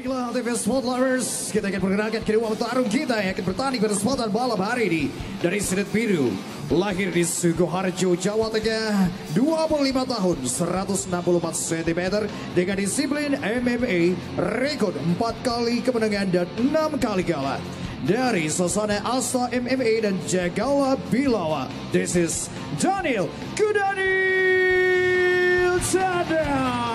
Baiklah, TV Sport Lovers, kita akan perkenalkan kedua petarung kita yang akan bertanding pada kesempatan malam hari ini. Dari Sidet Biru, lahir di Sukoharjo, Jawa Tengah, 25 tahun, 164 cm, dengan disiplin MMA, rekod 4 kali kemenangan dan 6 kali kalah. Dari Sasana Asta MMA dan Jagala Bilawa, this is Daniel Kudanil Chandra.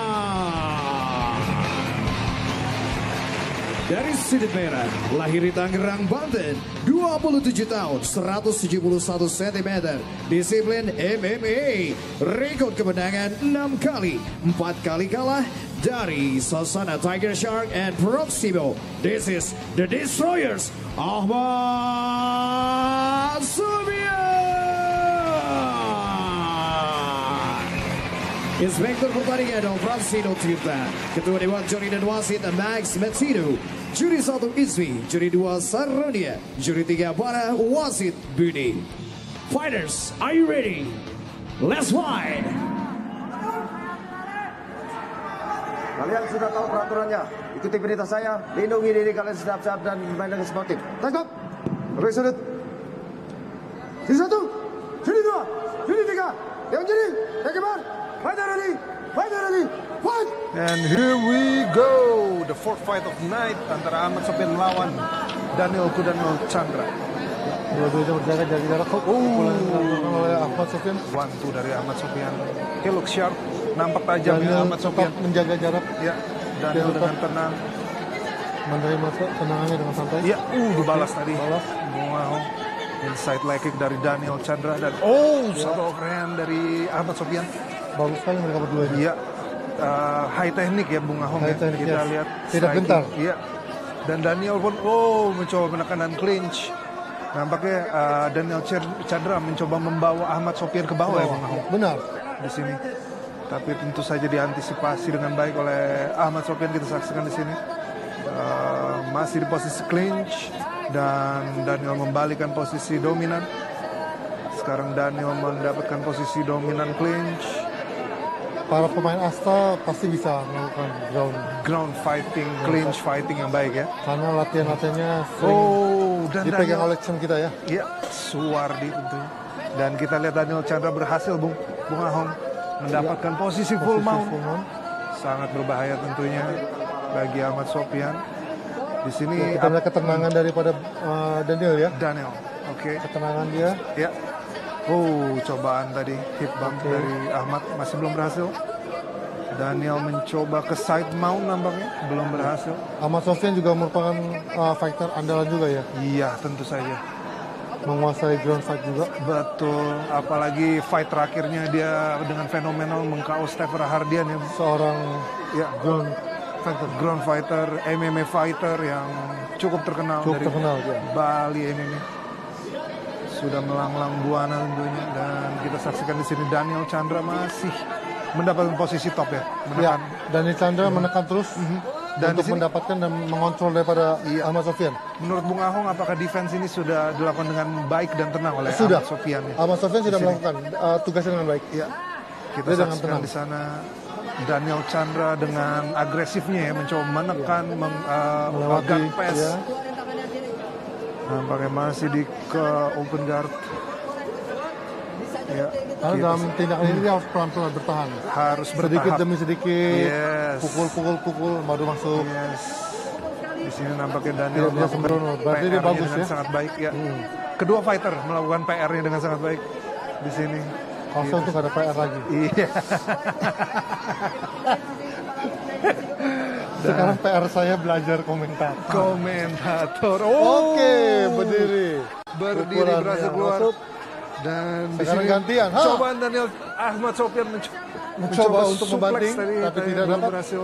Dari Sidet Merah, lahir di Tangerang, Banten, 27 tahun, 171 cm, disiplin MMA, rekod kemenangan 6 kali, 4 kali kalah. Dari Sasana Tiger Shark and Proximo, this is the Destroyers, Ahmad Sofian. Inspektur pertandingan Operasi Tirta, Ketua Dewan Juri dan Wasit Max Metsino, Juri 1 Izmi, Juri 2 Saronia, Juri 3 Bara, Wasit Budi. Fighters, are you ready? Let's fight! Kalian sudah tahu peraturannya. Ikuti perintah saya, lindungi diri kalian sedap-sedap dan main dengan sportif. Tangkap! Oke, sudut. Juri 1, Juri 2, Juri 3. Yang juri, bagaimana? Fighter ready, fighter ready, fight! And here we go, the fourth fight of the night antara Ahmad Sofian melawan Daniel Kudanil Chandra. Dua-duanya berjaga jarak. Pukulan dilakukan oleh Ahmad Sofian. 1-2 dari Ahmad Sofian. He look sharp, nampak tajam ya Ahmad Sofian. Menjaga jarak. Ya, Daniel dengan tenang. Menerima tenangannya dengan santai. Ya, dibalas tadi. Balas. Wow. Inside leg kick dari Daniel Chandra dan satu overhand dari Ahmad Sofian. Bagus sekali mereka berdua ini. Iya, high teknik ya Bung Ahong ya. Teknik, kita lihat tidak gentar. Iya. Dan Daniel pun mencoba menekan dan clinch. Nampaknya Daniel Chandra mencoba membawa Ahmad Sofian ke bawah ya Bung Ahong. Benar. Di sini. Tapi tentu saja diantisipasi dengan baik oleh Ahmad Sofian, kita saksikan di sini. Masih di posisi clinch dan Daniel membalikan posisi dominan. Sekarang Daniel mendapatkan posisi dominan clinch. Para pemain Asta pasti bisa melakukan ground fighting, clinch fighting yang baik ya. Karena latihan-latihannya sering dan dipegang Daniel, oleh Chen kita ya. Iya, Suwardi tentunya. Dan kita lihat Daniel Chandra berhasil Bung Ahong mendapatkan posisi full mount. Sangat berbahaya tentunya bagi Ahmad Sofian. Di sini kita lihat ketenangan daripada Daniel ya. Daniel, oke. Ketenangan dia. Ya. Cobaan tadi hit bump dari Ahmad masih belum berhasil. Daniel mencoba ke side mount nampaknya belum berhasil. Ahmad Sofian juga merupakan fighter andalan juga ya. Iya, tentu saja. Menguasai ground fight juga. Betul, apalagi fight terakhirnya dia dengan fenomenal meng-KO Steffer Hardian ya. Seorang ground fighter, MMA fighter yang cukup terkenal dari Bali MMA. Sudah melanglang buana tentunya, dan kita saksikan di sini Daniel Chandra masih mendapatkan posisi top ya. Daniel Chandra menekan terus dan untuk mendapatkan dan mengontrol daripada Ahmad Sofian. Menurut Bung Ahong, apakah defense ini sudah dilakukan dengan baik dan tenang oleh Ahmad Sofian? Ya? Ahmad Sofian sudah melakukan tugasnya dengan baik. Ya, kita saksikan di sana Daniel Chandra dengan agresifnya ya, mencoba menekan, melewati pass. Ya. Nampaknya masih di ke open guard. Ya, karena dalam tindakan ini dia harus pelan-pelan bertahan. Harus bertahap. Sedikit demi sedikit. Pukul, baru masuk. Yes. Di sini nampaknya Daniel sembrono. Berarti dia bagus dengan sangat baik ya. Kedua fighter melakukan PR-nya dengan sangat baik di sini. Kalau untuk ada PR lagi. Iya. Sekarang PR saya belajar komentator. Oke, berdiri berhasil keluar. Dan di sini gantian. Cobaan Daniel Ahmad Sofian mencoba untuk membanting tapi tidak dapat berhasil.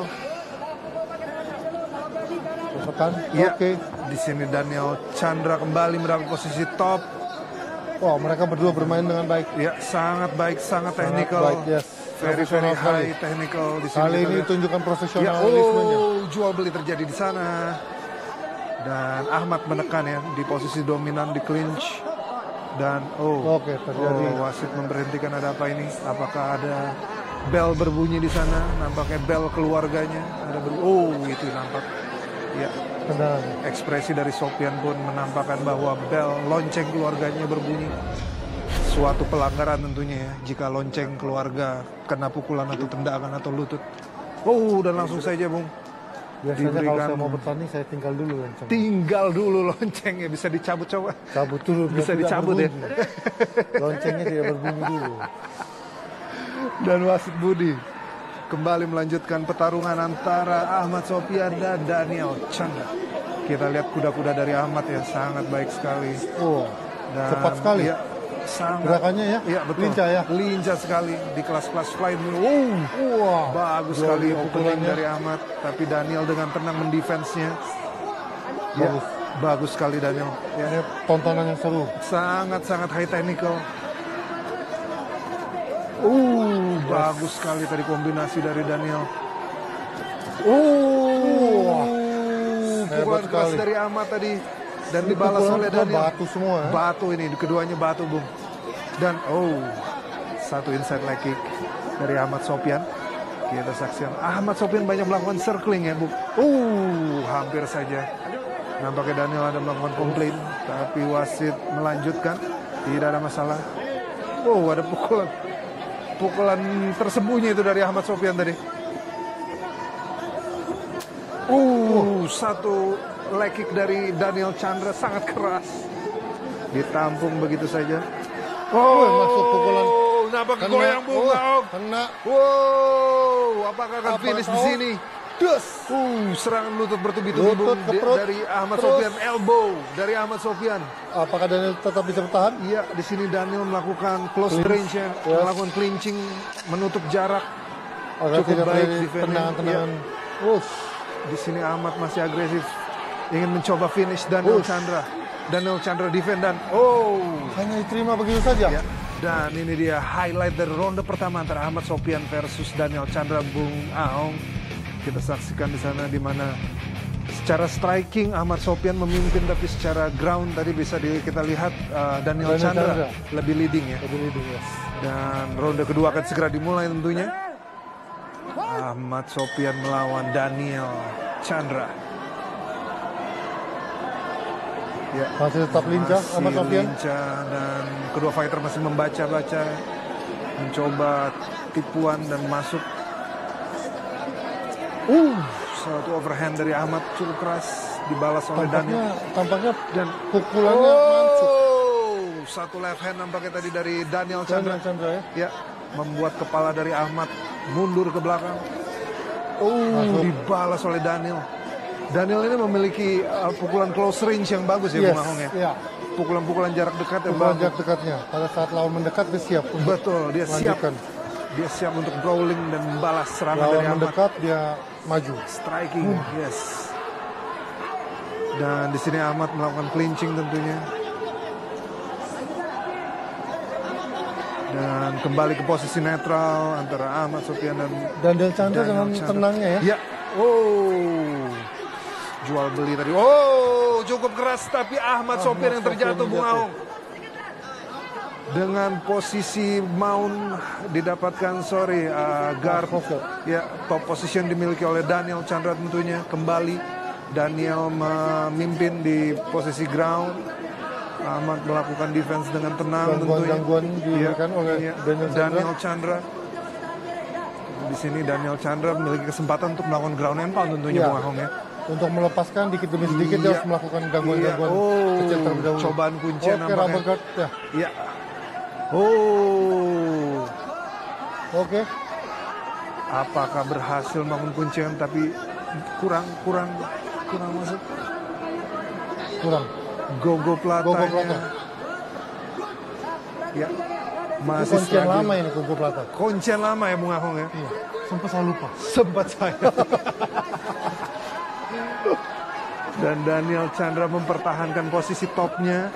Oke. Di sini Daniel Chandra kembali mendapat posisi top. Wow, mereka berdua bermain dengan baik. Ya, sangat baik, sangat technical. Baik, yes. Very high technical di sini. Kali ini tunjukkan profesionalismenya. Jual beli terjadi di sana. Dan Ahmad menekan ya di posisi dominan di clinch. Dan terjadi. Wasit memberhentikan. Ada apa ini? Apakah ada bel berbunyi di sana? Nampaknya bel keluarganya. Ada itu nampak. Ya, tendangannya. ekspresi dari Sofian pun menampakkan bahwa bel lonceng keluarganya berbunyi. Suatu pelanggaran tentunya ya, jika lonceng keluarga kena pukulan atau tendangan atau lutut. Oh, dan langsung saja Bung. Biasanya kalau Diberikan- saya mau bertanding saya tinggal dulu lonceng. Tinggal dulu loncengnya, bisa dicabut coba. Cabut dulu. biar Bisa tidak dicabut ya. berbunyi. Loncengnya tidak berbunyi dulu. Dan wasit Budi kembali melanjutkan pertarungan antara Ahmad Sofian dan Daniel Chandra. Kita lihat kuda-kuda dari Ahmad ya, sangat baik sekali. Oh, Dan, cepat sekali. Ya, sangat. Gerakannya ya? Iya betul. Lincah ya? Lincah sekali di kelas-kelas flight. Wah, Bagus Jual sekali dia opening pukulannya. dari Ahmad. Tapi Daniel dengan tenang mendefense-nya. Ya, Bagus. bagus sekali Daniel. Ya, Ini tontonan yang seru. sangat-sangat high technical. Bagus sekali tadi kombinasi dari Daniel. Pukulan Hebat keras sekali. dari Ahmad tadi dan Ini dibalas pukulan oleh juga Daniel. batu semua ya. Batu ini, keduanya batu Bung. Dan satu inside leg kick dari Ahmad Sofian. Kita saksikan Ahmad Sofian banyak melakukan circling ya Bung. Hampir saja. Nampaknya Daniel ada melakukan komplain, tapi wasit melanjutkan, tidak ada masalah. Ada pukulan tersembunyi itu dari Ahmad Sofian tadi. Satu leg kick dari Daniel Chandra sangat keras. Ditampung begitu saja. Masuk pukulan. Nampak Kena. goyang Bung. Kena. Apakah akan Apa finish di tahu? sini? Serangan lutut bertubi-tubi Lutut Bung, ke perut. dari Ahmad Terus. Sofian, elbow dari Ahmad Sofian. Apakah Daniel tetap bisa bertahan? Iya, di sini Daniel melakukan close range ya, Yes. melakukan clinching, menutup jarak. Agar Cukup tidak baik terjadi defense-nya. tendangan-tendangan. Di sini Ahmad masih agresif, ingin mencoba finish Daniel Chandra. Daniel Chandra defend dan Hanya diterima begitu saja. ya. Dan ini dia highlight dari ronde pertama antara Ahmad Sofian versus Daniel Chandra Bung Aong. Kita saksikan di sana di mana secara striking Ahmad Sofian memimpin, tapi secara ground tadi bisa kita lihat Daniel Chandra lebih leading ya. Lebih leading, yes. Dan ronde kedua akan segera dimulai tentunya. Ahmad Sofian melawan Daniel Chandra. Ya, Masih tetap lincah Ahmad masih Sofian. lincah dan kedua fighter masih membaca-baca, mencoba tipuan dan masuk. Satu overhand dari Ahmad cukup keras, dibalas oleh Daniel. Tampaknya Dan pukulannya mancuk. Satu left hand nampaknya tadi dari Daniel Chandra. Daniel Chandra ya. Ya, membuat kepala dari Ahmad mundur ke belakang. Dibalas oleh Daniel. Daniel ini memiliki pukulan close range yang bagus ya, Bung Ahong ya. Iya. Pukulan-pukulan jarak dekat yang Pukulan bagus. jarak dekatnya. Pada saat lawan mendekat dia siap untuk Betul, dia siap. melanjutkan. Dia siap untuk brawling dan membalas serangan Lawan dari Ahmad. mendekat dia maju. Striking, yes. Dan di sini Ahmad melakukan clinching tentunya. Dan kembali ke posisi netral antara Ahmad Sofian dan Daniel Chandra Daniel dengan Chandra. tenangnya ya. Ya. Jual beli tadi. Cukup keras tapi Ahmad Sofian yang terjatuh, Bung Aong. Dengan posisi mount didapatkan guard. Ya, top position dimiliki oleh Daniel Chandra tentunya. Kembali Daniel memimpin di posisi ground. Ahmad melakukan defense dengan tenang tentunya. Gangguan diberikan oleh Daniel Chandra. Di sini Daniel Chandra memiliki kesempatan untuk melakukan ground and pound tentunya, Iya. Bung Ahong ya. Untuk melepaskan dikit demi sedikit dia Iya. harus melakukan gangguan-gangguan Iya. kecil terlebih dahulu. Cobaan kuncian Oke, nampaknya. rubber guard ya. Iya. Oke. Apakah berhasil melakukan kuncian tapi kurang masuk. Kurang. Gogo Gogo Platanya. Plata. Ya. Ini Masih kuncian struggling. lama ini Gogo Plata. Kuncian lama ya, Bung Ahong ya. Iya. Sampai saya lupa. Sempat saya. Dan Daniel Chandra mempertahankan posisi topnya.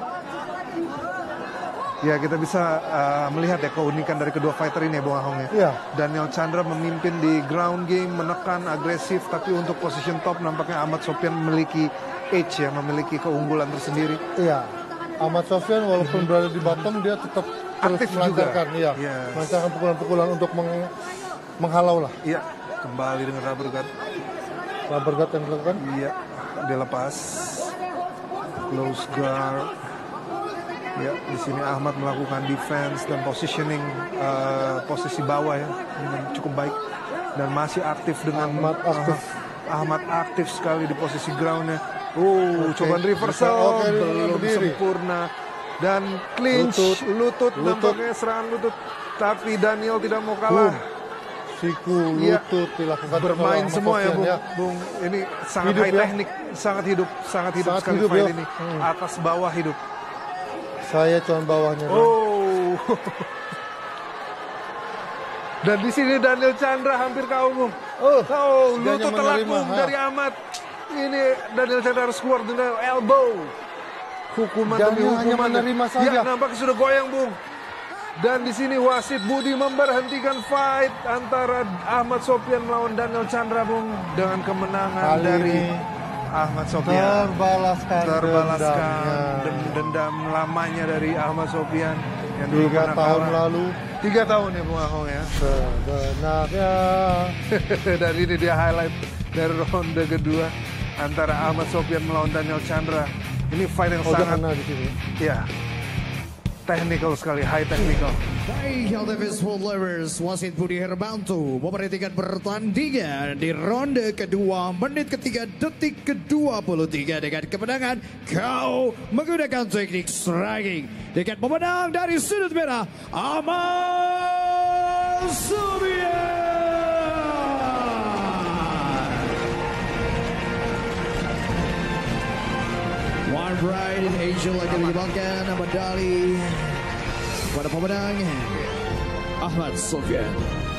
Ya, kita bisa melihat ya keunikan dari kedua fighter ini ya, Bung Ahong ya. Iya. Daniel Chandra memimpin di ground game, menekan, agresif, tapi untuk position top nampaknya Ahmad Sofian memiliki edge ya, memiliki keunggulan tersendiri. Iya. Ahmad Sofian walaupun berada di bottom dia tetap terus Aktif melancarkan, juga. iya. Yes. Melancarkan pukulan-pukulan untuk menghalau lah. Iya, kembali dengan rubber guard. Rubber guard yang dilakukan. Iya, dia lepas. Close guard. Ya, di sini Ahmad melakukan defense dan positioning posisi bawah ya dengan cukup baik dan masih aktif dengan Ahmad aktif sekali di posisi groundnya. Cobaan reversal belum sempurna dan clinch lutut nampaknya serangan lutut, tapi Daniel tidak mau kalah. Siku lutut dilakukan bermain semua ya, Bung. Ini sangat hidup, high teknik, sangat hidup sekali hidup, fight ya. ini. Atas bawah hidup. Saya cuma bawahnya. Dan di sini Daniel Chandra hampir KO, Bung. Lutut telakung dari Ahmad. Ini Daniel Chandra harus keluar dengan elbow. Hukuman demi hukuman. Menerima saja. Ya, nampaknya sudah goyang, Bung. Dan di sini wasit Budi memberhentikan fight antara Ahmad Sofyan melawan Daniel Chandra, Bung, dengan kemenangan dari Ahmad Sofyan. Terbalaskan dendam lamanya dari Ahmad Sofyan yang dulu 3 tahun lalu. 3 tahun ya, Bung Ahong ya. Sebenarnya. Dan ini dia highlight dari ronde kedua antara Ahmad Sofyan melawan Daniel Chandra. Ini fight yang sangat di sini. Ya. Technical sekali, high technical. Baik, LTV Sport Lovers, wasit Budi Herbanto memperhatikan pertandingan di ronde kedua, menit ketiga, detik ke-23 dengan kemenangan KO menggunakan teknik striking. Dengan pemenang dari sudut merah, Ahmad Sofyan. One Pride in Asia akan menyumbangkan medali pada pemenang Ahmad Sofyan.